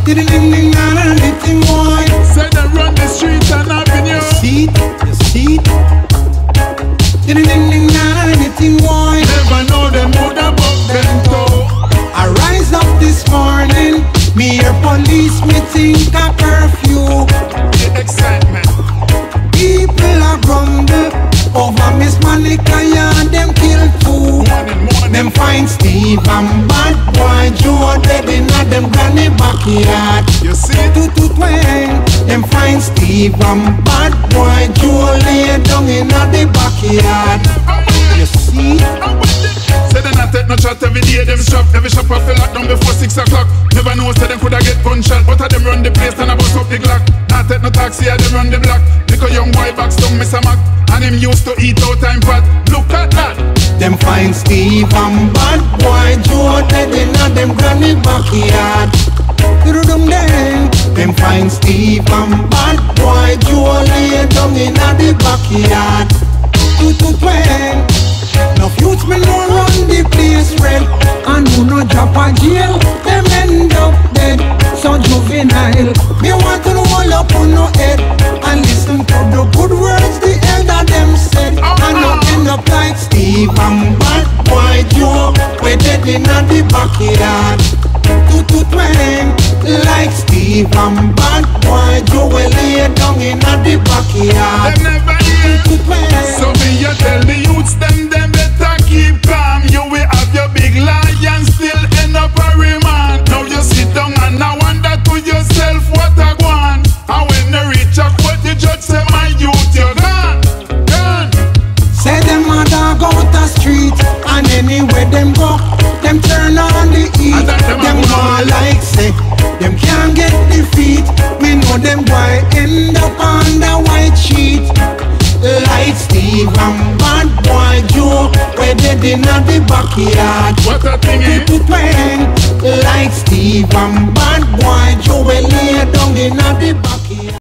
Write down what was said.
Ding ding ding and a little boy. Say them run the streets and avenue. You see it. Ding ding ding and a little boy. Never know them would have bumped them toe. I rise up this morning, me hear police, me think a curfew. The excitement. People are grumble over Miss Monica and them kill two. Morning. Them find Steve and bad boy Joe dead in a them granny backyard. You see it? Twang. Them find Steve and bad boy Joe lay down in a the backyard. You see? Say they not take no shot every day, them strap. Every shop off the lock down before 6 o'clock. Never know say them coulda get gunshot, but of them run the place and I bust up the Glock. Not take no taxi, I them run the block. Little young boy box down Mr. Mac, and him used to eat out time pot. Look at that. Them find Steve and bad boy Joe dead in a them granny backyard. Them find Steve and bad boy Joe lay down in a the backyard. Twang. No youths me no run the place red, and who no drop a jail, them end up dead. So juvenile, me want to roll up on no head and listen to the good words the elder them said, and not end up like Steve and bad boy Joe, we dead in the backyard. Twang, like Steve and bad boy Joe, we lay down in the backyard. Them never hear. So me you tell the youths them better keep calm. You will have your big lion still end up a remand. Now you sit down and now wonder to yourself what I want. And when they reach a court, the judge say my youth you're gone. Say them a dog out the street, and anywhere them go, them turn on the heat. Them all like say, them can't get defeat. Me know them boy end up on the white sheet. Like Steve and bad boy Joe, we dead in the backyard. What a thing is. Like Steve and bad boy Joe, we lay down in the backyard.